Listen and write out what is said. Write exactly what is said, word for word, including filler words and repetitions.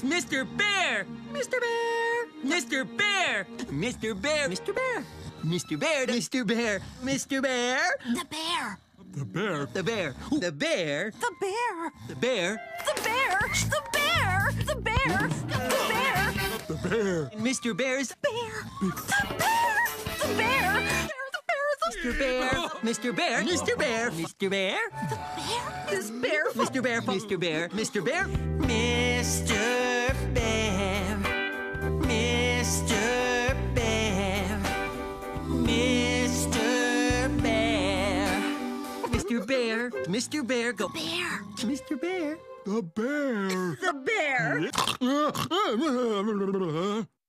is Mister Bear. Mister Bear. Mister Bear. Mister Bear. Mister Bear. Mister Bear. Mister Bear. Mister Bear. The bear. The bear. The bear. The bear. The bear. The bear. The bear. The bear. The bear. The bear. The bear. And Mister Bear's Bear. The bear. The bear. The bear. Mister Bear. Mister Bear. Mister Bear. Mister Bear. The bear is bear. Mister Bear. Mister Bear. Mister Bear. Mister Bear. Mister Bear. Mister Bear. Mister Bear. Mister Bear. Go. Bear. Mister Bear. The bear. The bear. The bear.